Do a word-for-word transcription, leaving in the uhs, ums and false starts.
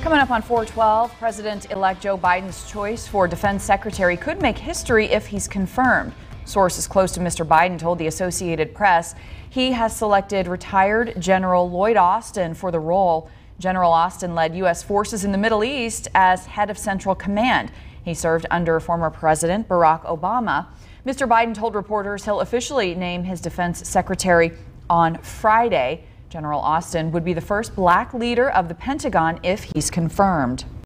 Coming up on four twelve, President-elect Joe Biden's choice for defense secretary could make history if he's confirmed. Sources close to Mister Biden told the Associated Press he has selected retired General Lloyd Austin for the role. General Austin led U S forces in the Middle East as head of Central Command. He served under former President Barack Obama. Mister Biden told reporters he'll officially name his defense secretary on Friday. General Austin would be the first black leader of the Pentagon if he's confirmed.